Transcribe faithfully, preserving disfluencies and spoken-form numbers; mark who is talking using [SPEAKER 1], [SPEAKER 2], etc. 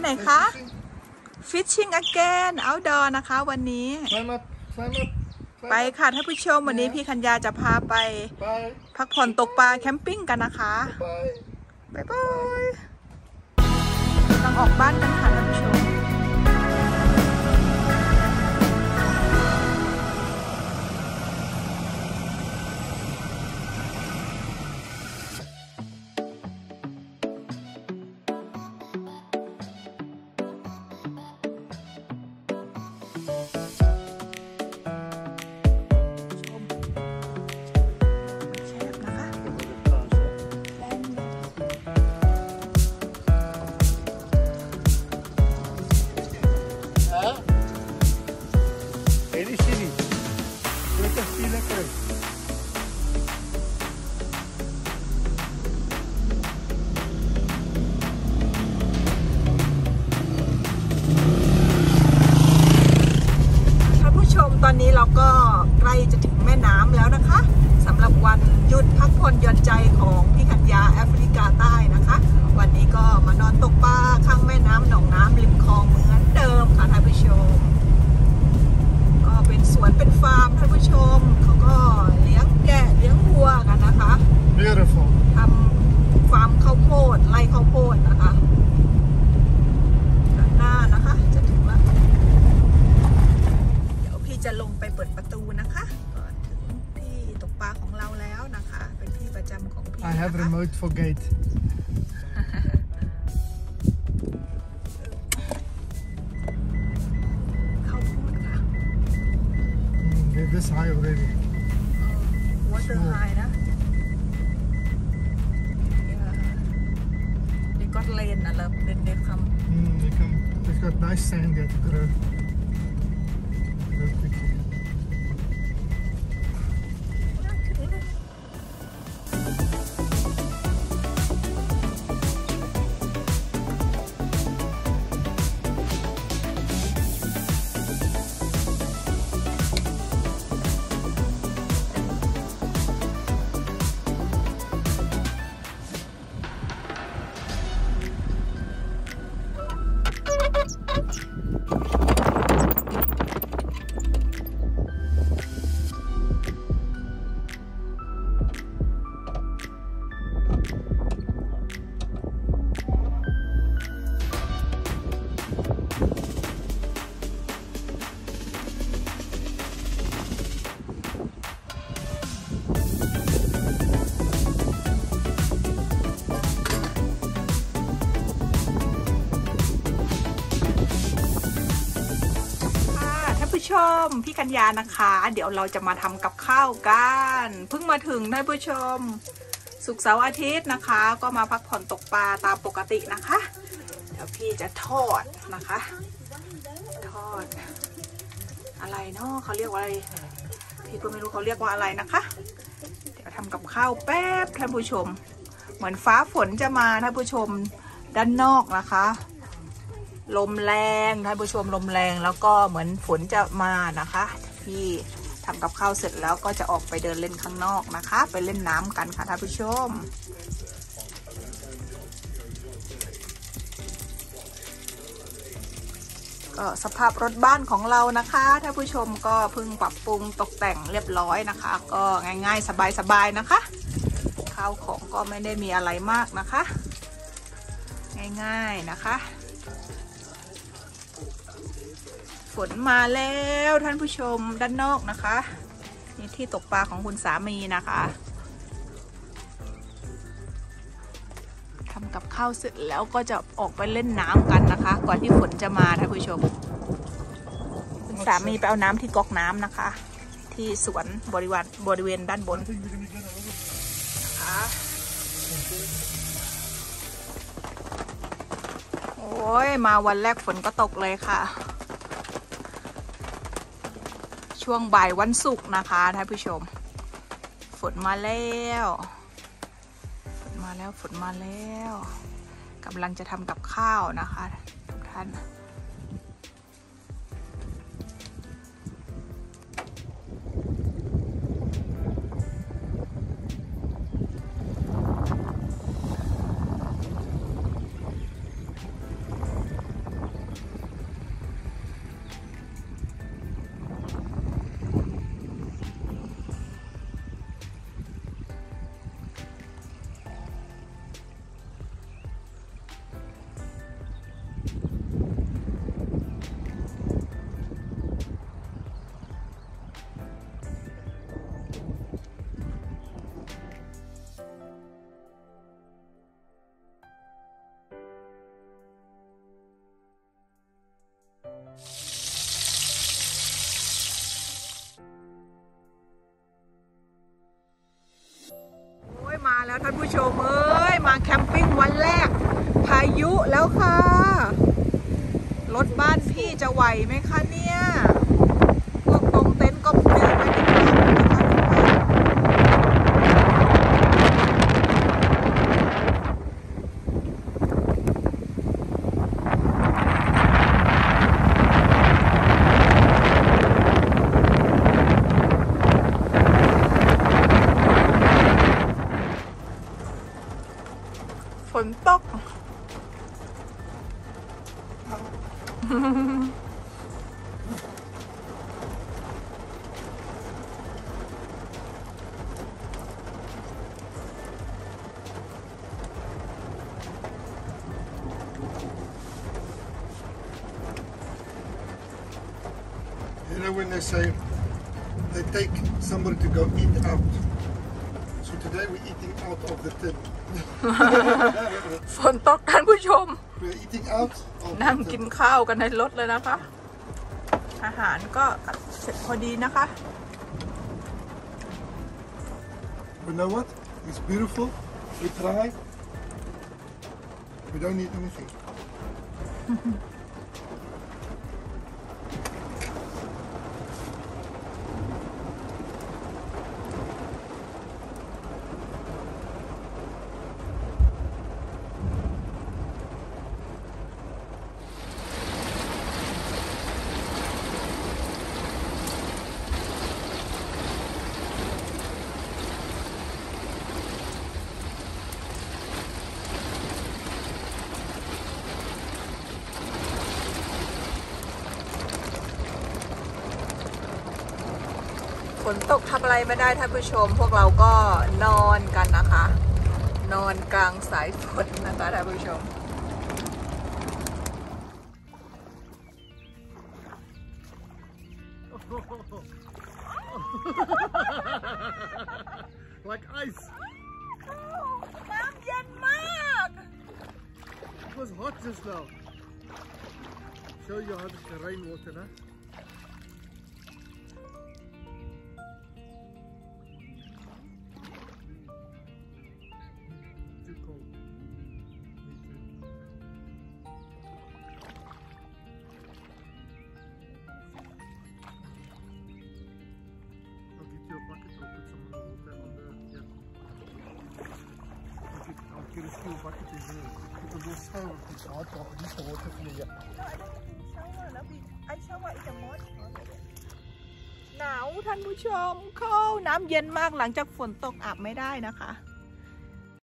[SPEAKER 1] ไหนคะ Fishing again outdoor นะคะวันนี้ไปค่ะท่านผู้ชมวันนี้พี่คัญญาจะพาไปพักผ่อนตกปลาแคมปิ้งกันนะคะบ๊ายบายกำลังออกบ้านกันค่ะท่านผู้ชมตอนนี้เราก็ใกล้จะถึงแม่น้ำแล้วนะคะสำหรับวันหยุดพักผ่อนหย่อนใจของพี่คัญญาแอฟริกาใต้นะคะวันนี้ก็มานอนตกปลาข้างแม่น้ำหนองน้ำริมคลองเหมือนเดิมค่ะท่านผู้ชมก็เป็นสวนเป็นฟาร์มท่านผู้ชมเขาก็เลี้ยงแกะเลี้ยงวัวกันนะคะ
[SPEAKER 2] Beautiful
[SPEAKER 1] ทำฟาร์มข้าวโพดไร่ข้าวโพดนะคะด้านหน้านะคะจะถึงแล้วจะลงไปเปิดประตูนะคะก่อนถึงที่ตกปลาของเราแล้วนะคะเป็นที่ประจำของพี่
[SPEAKER 2] I have remote for gate
[SPEAKER 1] ข้าวโพดค่ะ
[SPEAKER 2] They're this high already
[SPEAKER 1] water high นะ they got land นะ love they they come
[SPEAKER 2] they come they've got nice sand there to grow
[SPEAKER 1] ชมพี่กัญญานะคะเดี๋ยวเราจะมาทำกับข้าวกันเพิ่งมาถึงท่านผู้ชมศุกร์เสาร์อาทิตย์นะคะก็มาพักผ่อนตกปลาตามปกตินะคะเดี๋ยวพี่จะทอดนะคะทอดอะไรเนาะเขาเรียกว่าอะไรพี่ก็ไม่รู้เขาเรียกว่าอะไรนะคะเดี๋ยวทำกับข้าวแป๊บท่านผู้ชมเหมือนฟ้าฝนจะมาท่านผู้ชมด้านนอกนะคะลมแรงท่านผู้ชมลมแรงแล้วก็เหมือนฝนจะมานะคะพี่ทำกับข้าวเสร็จแล้วก็จะออกไปเดินเล่นข้างนอกนะคะไปเล่นน้ำกันค่ะท่านผู้ชมก็สภาพรถบ้านของเรานะคะท่านผู้ชมก็เพิ่งปรับปรุงตกแต่งเรียบร้อยนะคะก็ง่ายๆสบายๆนะคะข้าวของก็ไม่ได้มีอะไรมากนะคะง่ายๆนะคะฝนมาแล้วท่านผู้ชมด้านนอกนะคะนี่ที่ตกปลาของคุณสามีนะคะทำกับข้าวเสร็จแล้วก็จะออกไปเล่นน้ำกันนะคะก่อนที่ฝนจะมาท่านผู้ชมคุณสามีไปเอาน้ำที่ก๊อกน้ำนะคะที่สวนบริเวณบริเวณด้านบนนะคะโอ้ยมาวันแรกฝนก็ตกเลยค่ะช่วงบ่ายวันศุกร์นะคะท่านผู้ชมฝนมาแล้วฝนมาแล้วฝนมาแล้วกำลังจะทำกับข้าวนะคะทุกท่านมาแล้วท่านผู้ชมเอ้ยมาแคมปิ้งวันแรกพายุแล้วค่ะรถบ้านพี่จะไหวไหมคะเนี่ยพวกตรงเต็นท์ก็ปลิวไปเป็นพันนะคะฝนตก
[SPEAKER 2] You know when they say they take somebody to go eat out. So today we're eating out of the tent.
[SPEAKER 1] ฝนตกท่านผู้ชม
[SPEAKER 2] We're eating out of
[SPEAKER 1] นั่ง
[SPEAKER 2] the
[SPEAKER 1] กิน
[SPEAKER 2] tent.
[SPEAKER 1] ข้าวกันในรถเลยนะคะ อาหารก็เสร็จพอดีนะคะ
[SPEAKER 2] But you know what? It's beautiful. We try. We don't need anything.
[SPEAKER 1] ฝนตกทำอะไรไม่ได้ท่านผู้ชม พวกเราก็นอนกันนะคะ นอนกลางสายฝนนะคะท่านผู้ชม
[SPEAKER 2] Like ice.
[SPEAKER 1] น้ำเย็นมาก
[SPEAKER 2] It was hot just now. Show you how the rainwater, huh? Too cold. Me too. I'll get you a bucket. I'll put some of the water on the. Yeah. I'll get, I'll get a steel bucket in here. Because we'll shower if it's hot. I'll use the water for you.
[SPEAKER 1] หนาวท่านผู้ชมเข้าน้ำเย็นมากหลังจากฝนตกอาบไม่ได้นะคะ